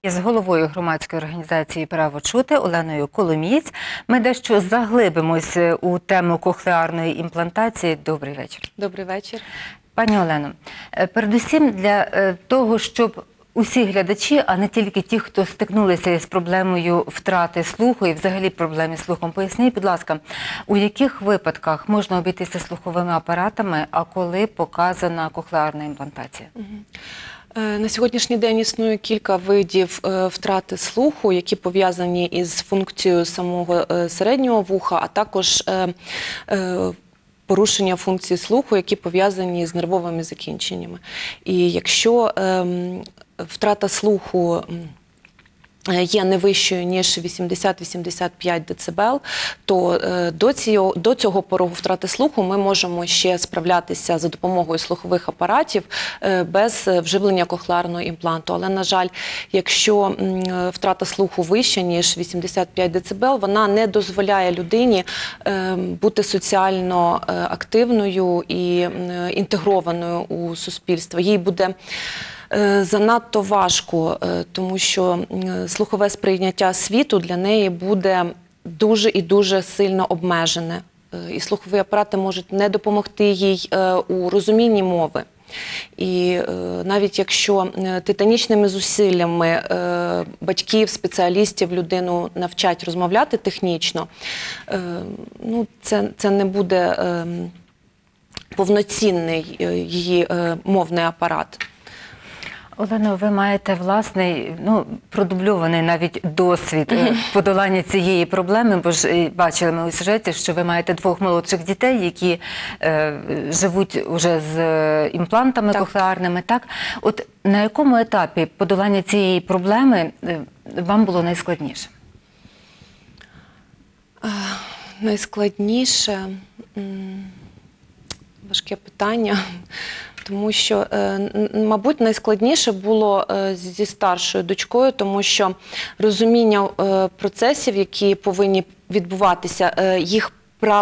З головою громадської організації «Право чути» Оленою Коломієць ми дещо заглибимось у тему кохлеарної імплантації. Добрий вечір. Добрий вечір. Пані Олено, передусім для того, щоб усі глядачі, а не тільки ті, хто стикнулися з проблемою втрати слуху і взагалі проблеми з слухом, поясніть, будь ласка, у яких випадках можна обійтися слуховими апаратами, а коли показана кохлеарна імплантація? На сьогоднішній день існує кілька видів втрати слуху, які пов'язані із функцією самого середнього вуха, а також порушення функції слуху, які пов'язані з нервовими закінченнями. І якщо втрата слуху є не вищою, ніж 80-85 дБ, то до цього порогу втрати слуху ми можемо ще справлятися за допомогою слухових апаратів без вживлення кохлеарного імпланту. Але, на жаль, якщо втрата слуху вища, ніж 85 дБ, вона не дозволяє людині бути соціально активною і інтегрованою у суспільство. Їй буде занадто важко, тому що слухове сприйняття світу для неї буде дуже і дуже сильно обмежене. І слухові апарати можуть не допомогти їй у розумінні мови. І навіть якщо титанічними зусиллями батьків, спеціалістів людину навчать розмовляти технічно, це не буде повноцінний її мовний апарат. Олено, ви маєте власний, продубльований навіть досвід подолання цієї проблеми, бо ж бачили ми у сюжеті, що ви маєте двох молодших дітей, які живуть вже з імплантами кохлеарними, так? От на якому етапі подолання цієї проблеми вам було найскладніше? Найскладніше? Важке питання. Тому що, мабуть, найскладніше було зі старшою дочкою, тому що розуміння процесів, які повинні відбуватися, їх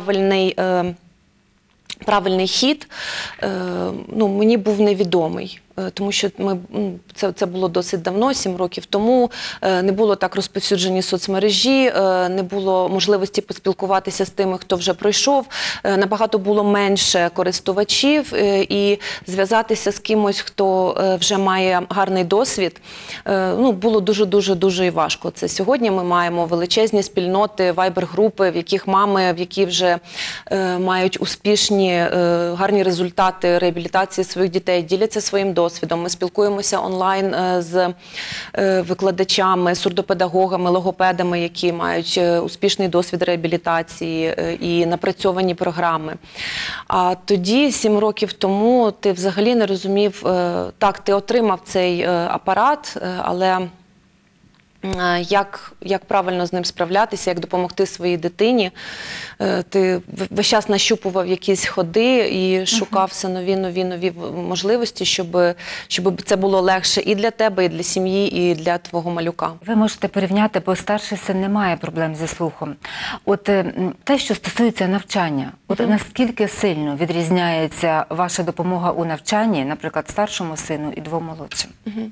правильний хід, мені був невідомий. Тому що це було досить давно, 7 років тому, не було так розповсюджені соцмережі, не було можливості поспілкуватися з тими, хто вже пройшов, набагато було менше користувачів, і зв'язатися з кимось, хто вже має гарний досвід, було дуже важко. Це сьогодні ми маємо величезні спільноти, вайбер-групи, в яких мами, які вже мають успішні, гарні результати реабілітації своїх дітей, діляться своїм досвідом. Ми спілкуємося онлайн з викладачами, сурдопедагогами, логопедами, які мають успішний досвід реабілітації і напрацьовані програми. А тоді, 7 років тому, ти взагалі не розумів, так, ти отримав цей апарат, але як правильно з ним справлятися, як допомогти своїй дитині. Ти весь час нащупував якісь ходи і шукав все нові можливості, щоб це було легше і для тебе, і для сім'ї, і для твого малюка. Ви можете порівняти, бо старший син не має проблем зі слухом. От те, що стосується навчання, наскільки сильно відрізняється ваша допомога у навчанні, наприклад, старшому сину і 2 молодшим?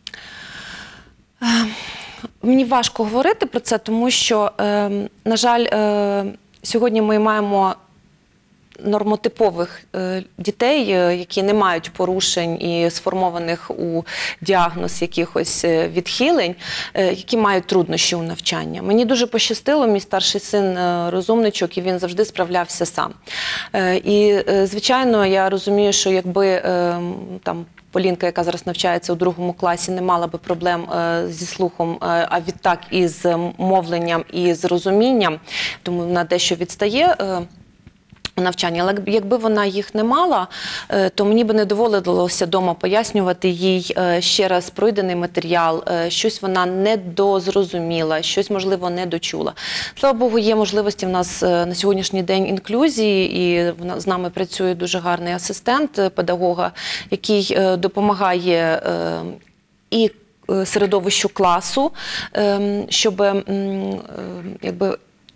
Мені важко говорити про це, тому що, на жаль, сьогодні ми маємо нормотипових дітей, які не мають порушень і сформованих у діагноз якихось відхилень, які мають труднощі у навчанні. Мені дуже пощастило, мій старший син розумничок, і він завжди справлявся сам. І, звичайно, я розумію, що якби там Полінка, яка зараз навчається у 2 класі, не мала би проблем зі слухом, а відтак і з мовленням, і з розумінням, тому вона дещо відстає у навчанні. Але якби вона їх не мала, то мені би не доводилося вдома пояснювати їй ще раз пройдений матеріал, щось вона недозрозуміла, щось, можливо, не дочула. Слава Богу, є можливості в нас на сьогоднішній день інклюзії, і з нами працює дуже гарний асистент педагога, який допомагає і середовищу класу, щоб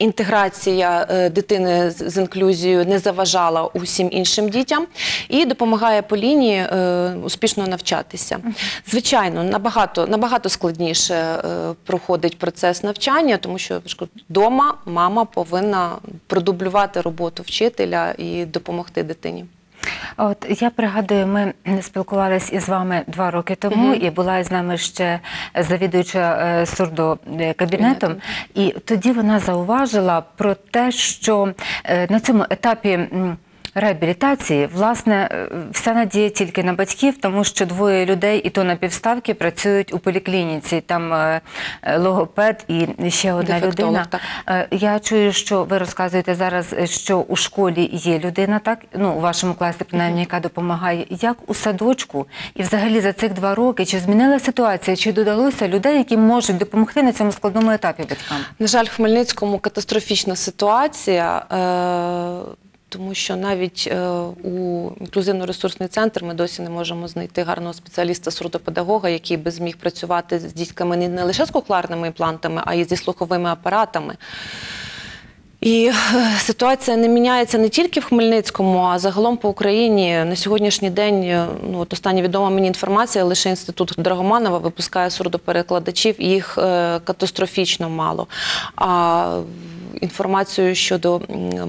інтеграція дитини з інклюзією не заважала усім іншим дітям і допомагає по лінії успішно навчатися. Звичайно, набагато складніше проходить процес навчання, тому що вдома мама повинна продублювати роботу вчителя і допомогти дитині. От я пригадую, ми спілкувалися із вами 2 роки тому, і була із нами ще завідуюча сурдокабінетом. І тоді вона зауважила про те, що на цьому етапі реабілітації, власне, вся надія тільки на батьків, тому що 2 людей, і то на півставки, працюють у поліклініці. Там логопед і ще одна людина. Так. Я чую, що ви розказуєте зараз, що у школі є людина, так? Ну, у вашому класі, принаймні, яка допомагає. Як у садочку? І взагалі за цих 2 роки, чи змінила ситуація, чи додалося людей, які можуть допомогти на цьому складному етапі батькам? На жаль, в Хмельницькому катастрофічна ситуація. Тому що навіть у інклюзивно-ресурсний центр ми досі не можемо знайти гарного спеціаліста-сурдопедагога, який би зміг працювати з дітками не лише з кохлеарними імплантами, а й зі слуховими апаратами. І ситуація не міняється не тільки в Хмельницькому, а загалом по Україні. На сьогоднішній день, от остання відома мені інформація, лише Інститут Драгоманова випускає сурдоперекладачів, і їх катастрофічно мало. А інформацію щодо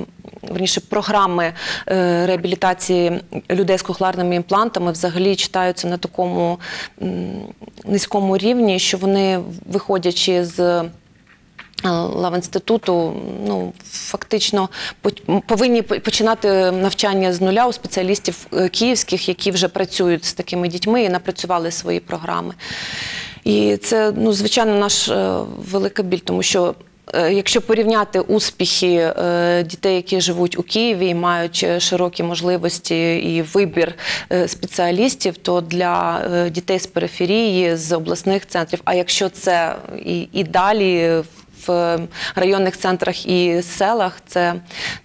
програми реабілітації людей з кохлеарними імплантами взагалі читаються на такому низькому рівні, що вони, виходячи з лавінституту, фактично повинні починати навчання з нуля у спеціалістів київських, які вже працюють з такими дітьми і напрацювали свої програми. І це, звичайно, наш велика біль, тому що якщо порівняти успіхи дітей, які живуть у Києві і мають широкі можливості і вибір спеціалістів, то для дітей з периферії, з обласних центрів, а якщо це і далі в районних центрах і селах, це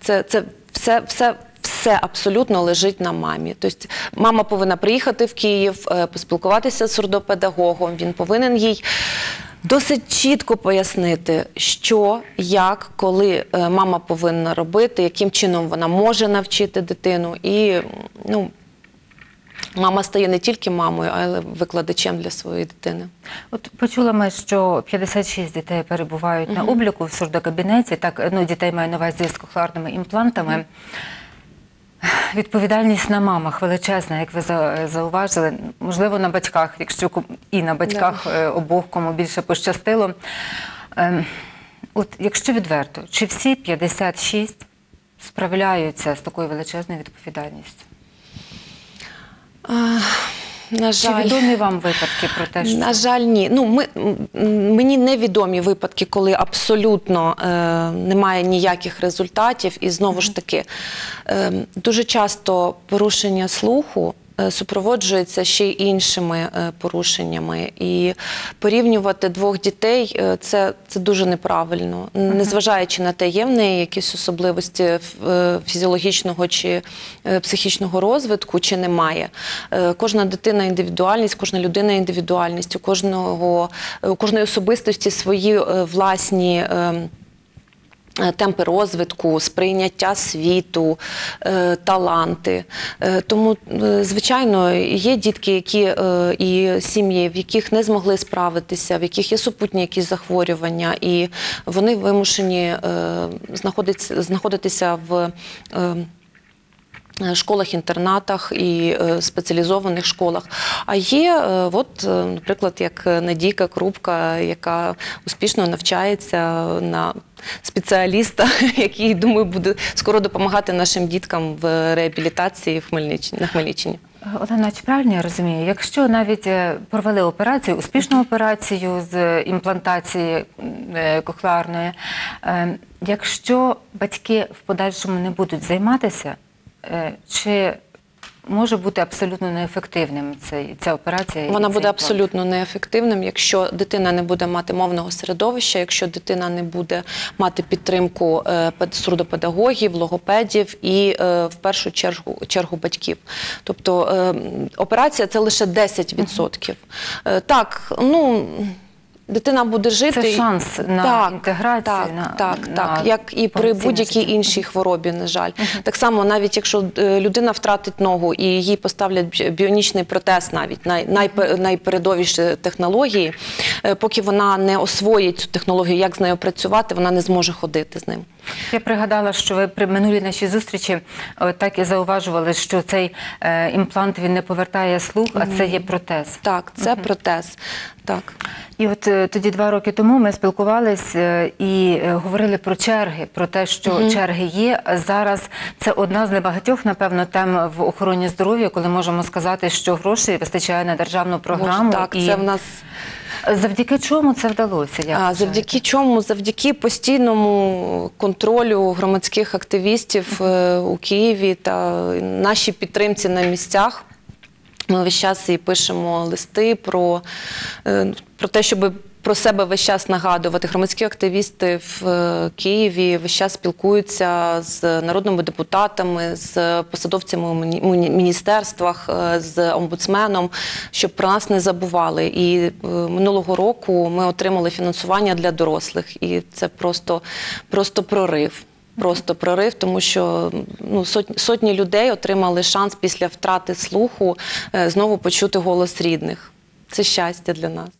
все абсолютно лежить на мамі. Тобто мама повинна приїхати в Київ, поспілкуватися з сурдопедагогом, він повинен їй досить чітко пояснити, що, як, коли мама повинна робити, яким чином вона може навчити дитину. І мама стає не тільки мамою, але й викладачем для своєї дитини. От почула ми, що 56 дітей перебувають на обліку в сурдокабінеті. Так, дітей маю на увазі з кохлеарними імплантами. Відповідальність на мамах величезна, як ви зауважили. Можливо, на батьках, якщо і на батьках обох, кому більше пощастило. От, якщо відверто, чи всі 56 справляються з такою величезною відповідальністю? На жаль. Чи відомі вам випадки про те, що… На жаль, ні. Мені невідомі випадки, коли абсолютно немає ніяких результатів. І знову ж таки, дуже часто порушення слуху супроводжується ще й іншими порушеннями. І порівнювати 2 дітей – це дуже неправильно. Незважаючи на те, є в неї якісь особливості фізіологічної чи психічного розвитку, чи немає. Кожна дитина – індивідуальність, кожна людина – індивідуальність. У кожної особистості свої власні темпи розвитку, сприйняття світу, таланти. Тому, звичайно, є дітки, і сім'ї, в яких не змогли справитися, в яких є супутні якісь захворювання, і вони вимушені знаходитися в школах-інтернатах і спеціалізованих школах. А є, наприклад, як Надійка Крупка, яка успішно навчається на спеціаліста, який, думаю, буде скоро допомагати нашим діткам в реабілітації на Хмельниччині. Олена, чи правильно я розумію, якщо навіть провели операцію, успішну операцію з імплантації кохлеарної, якщо батьки в подальшому не будуть займатися, чи може бути абсолютно неефективним ця операція? Вона буде абсолютно неефективним, якщо дитина не буде мати мовного середовища, якщо дитина не буде мати підтримку сурдопедагогів, логопедів і в першу чергу батьків. Тобто операція – це лише 10%. Так, дитина буде жити. Це шанс на інтеграцію, Так, на як і при повноцінне будь-якій життя. іншій хворобі, на жаль. Так само, навіть якщо людина втратить ногу і їй поставлять біонічний протез, навіть найпередовіші технології, поки вона не освоїть цю технологію, як з нею працювати, вона не зможе ходити з ним. Я пригадала, що ви при минулій нашій зустрічі так і зауважували, що цей імплант, він не повертає слух, а це є протез. Так, це протез. Так. І от тоді 2 роки тому ми спілкувалися і говорили про черги, про те, що черги є. Зараз це одна з небагатьох, напевно, тем в охороні здоров'я, коли можемо сказати, що грошей вистачає на державну програму. Так, це в нас... Завдяки чому це вдалося? Завдяки чому? Завдяки постійному контролю громадських активістів у Києві та нашій підтримці на місцях. Ми весь час і пишемо листи про те, щоб про себе весь час нагадувати. Громадські активісти в Києві весь час спілкуються з народними депутатами, з посадовцями у міністерствах, з омбудсменом, щоб про нас не забували. І минулого року ми отримали фінансування для дорослих. І це просто прорив. Просто прорив, тому що сотні людей отримали шанс після втрати слуху знову почути голос рідних. Це щастя для нас.